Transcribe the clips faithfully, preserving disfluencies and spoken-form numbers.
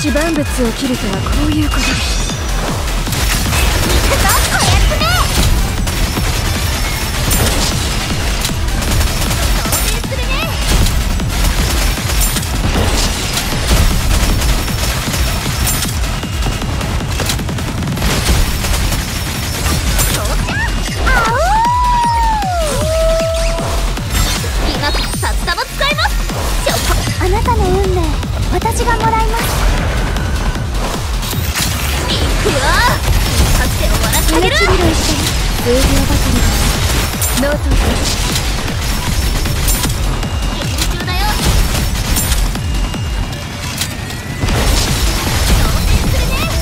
地万物を切るとはこういうことです。 行くぞこやつめ。当然するね。そうじゃあおー。今から札束使います。ちょっとあなたの運命私がもらいます。いくよ。一発で終わらせてあげる。 命拾いして数秒ばかりだ。ノートを研究だよ。当然するね。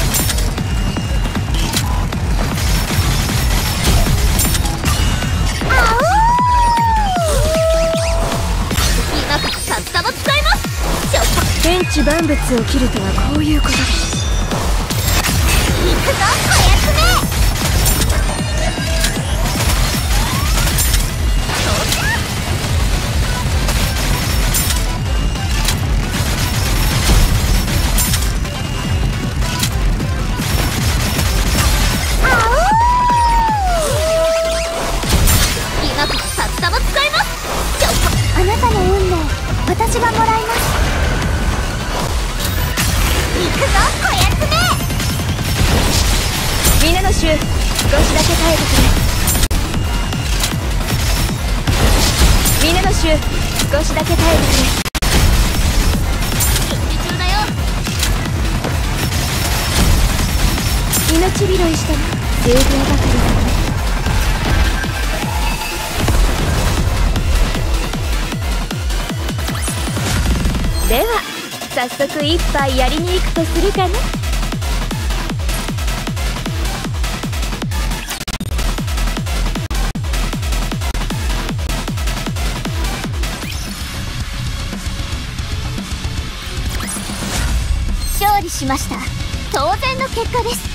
あおー。今から札束使います。ちょっと天地万物を切るとはこういうことです。 行くぞこやつめ。そうじゃあおー。今から札束使います。ちょっとあなたの運命私がもらいます。行くぞこやつめ。 皆の衆、少しだけ耐えてくれ。皆の衆、少しだけ耐えてくれ。 準備中だよ。 命拾いして数秒ばかりだね。では早速一杯やりに行くとするかね。 勝利しました。当然の結果です。